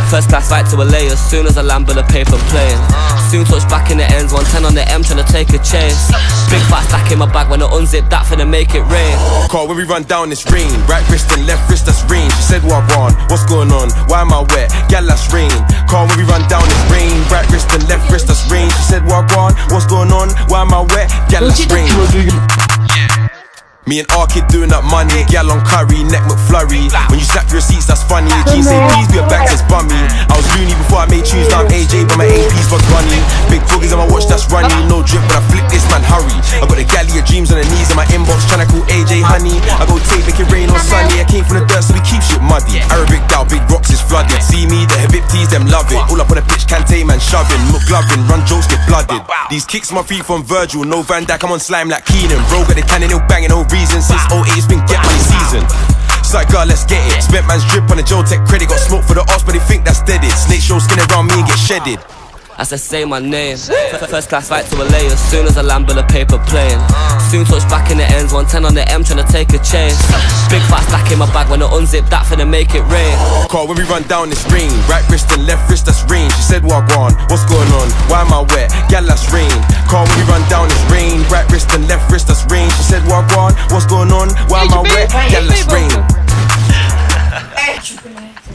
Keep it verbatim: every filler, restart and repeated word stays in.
First class right to a lay as soon as I land with a paper plane. Soon touch back in the ends, one ten on the M trying to take a chase. Big fat stack in my bag when I unzip that finna make it rain. Call when we run down this rain. Right wrist and left wrist, that's rain. She said what I want, what's going on, why am I wet? Gal, that's rain. Call when we run down this rain. Right wrist and left wrist, that's rain. She said what I want, what's going on, why am I wet? Gal, that's rain. Me and R Kid doing up money, gal on curry, neck McFlurry. When you snap your receipts, that's funny. Jeans say please be a back says bummy. I was loony before I made tunes, now I'm A J, but my A P's was runny. Big boogies on my watch, that's runny. No drip, but I flip this man, hurry. I got the galley of dreams on the knees in my inbox, tryna call A J honey. I go tape, make it rain on sunny. I came from the dirt, so we keep shit muddy. Arabic down, big rocks is flooded. See me, the Habibtis, them love it. All up on the pitch, Kante man shoving, McLovin, run jokes get blooded. These kicks my feet from Virgil, no Van Dijk, I'm on slime like Keenan. Bro got the cannon, no banging, no reason. Since oh eight it's been get money season. Side girl, let's get it. Spent man's drip on the Joe Tech credit. Got smoke for the arse, but they think that's deaded. Snake show skin around me and get shedded. As I say my name, first class right to a lay as soon as I land with a paper plane. Soon touch back in the ends, one ten on the M trying to take a chase. Big fat stack in my bag when I unzip that finna make it rain. Call when we run down this rain. Right wrist and left wrist, that's rain. She said what I want, what's going on, why am I wet? Gal, that's rain. Call when we run down this rain. Right wrist and left wrist, that's rain. She said what I want, what's going on, why am I wet? Gal, that's rain.